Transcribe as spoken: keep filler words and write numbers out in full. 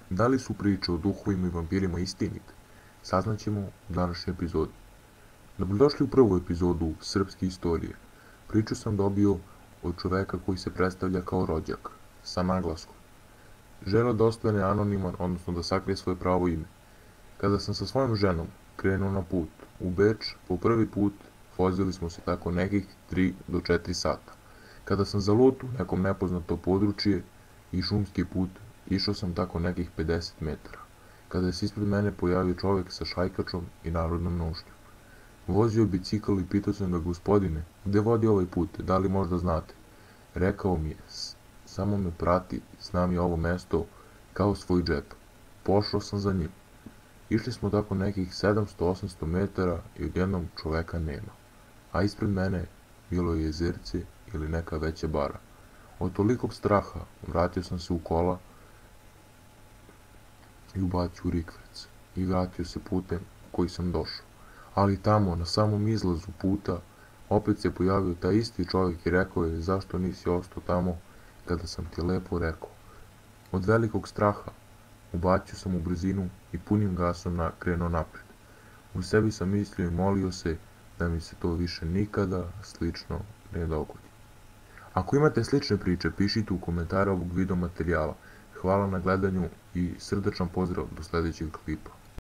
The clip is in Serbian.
Da li su priče o duhovima i vampirima istinite? Saznaćemo u današnjoj epizodi. Dobrodošli u prvu epizodu Srpske istorije. Priču sam dobio od čoveka koji se predstavlja kao rođak, sa naglaskom. Želeo da ostane anoniman, odnosno da sakrije svoje pravo ime. Kada sam sa svojom ženom krenuo na put u Beč, po prvi put vozili smo se tako nekih tri do četiri sata. Kada sam zalutao u nekom nepoznato područje i šumski put, išao sam tako nekih pedeset metara, kada se ispred mene pojavio čovjek sa šajkačom i narodnom nošnjom. Vozio bicikl i pitao sam ga: gospodine, gde vodi ovaj put, da li možda znate? Rekao mi je: samo me prati, znam je ovo mesto kao svoj džep. Pošao sam za njim. Išli smo tako nekih sedamsto do osamsto metara i odjednom čoveka nema, a ispred mene bilo je jezerce ili neka veća bara. Od tolikog straha vratio sam se u kola i ubacio u rikverc i vratio se putem koji sam došao. Ali tamo, na samom izlazu puta, opet se pojavio taj isti čovjek i rekao je: zašto nisi ostao tamo kada sam ti lepo rekao? Od velikog straha ubacio sam u brzinu i punim gasom na, krenuo napred. U sebi sam mislio i molio se da mi se to više nikada slično ne dogodi. Ako imate slične priče, pišite u komentare ovog video materijala. Hvala na gledanju i srdačan pozdrav do sljedećeg klipa.